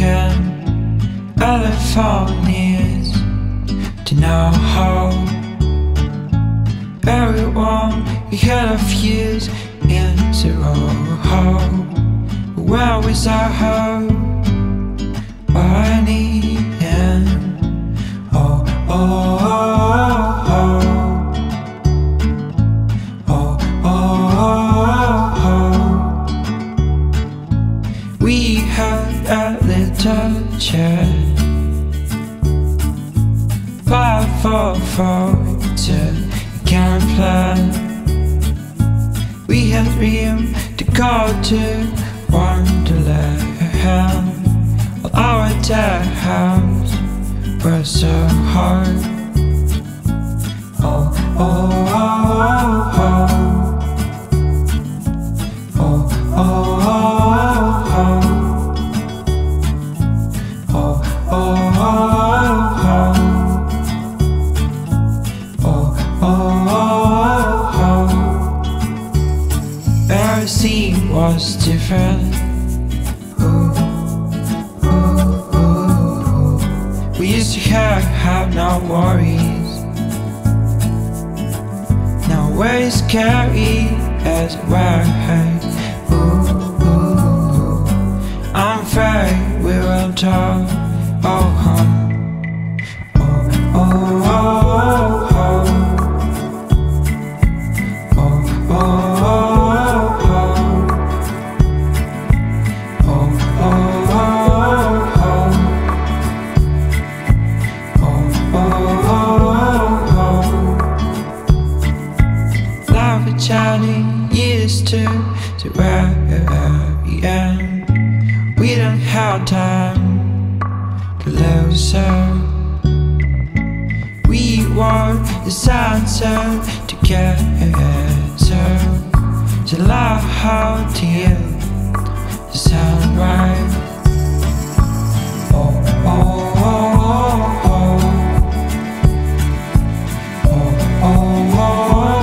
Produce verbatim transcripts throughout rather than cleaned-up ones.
can Californians to know how everyone we had a fuse in zero hope. Where was our hope? Burning in oh oh oh oh oh oh. We had a little chat, five four four two can't plan. We had room to go to Wonderland. All our towns were so hard. Oh oh oh oh oh oh oh oh oh oh. Every scene was different. Ooh, ooh, ooh. We used to have, have no worries. Now we're scary as well. Ooh, ooh. I'm afraid we will talk. Oh, hum. Oh, oh, oh, oh. Chatting used to to where we end. We don't have time to lose, so we want the sunset together. To love how to you the sunrise. Oh oh oh oh oh oh oh oh.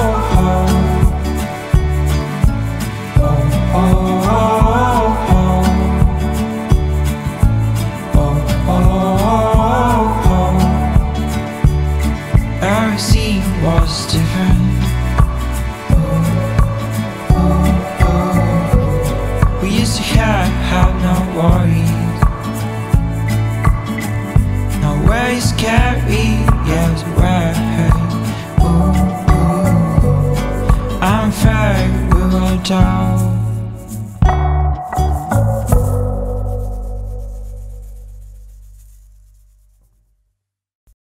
Every scene was different. Ooh, ooh, ooh. We used to have, have no worries. Now we're scary, yes, we're ooh, ooh. I'm afraid we will die.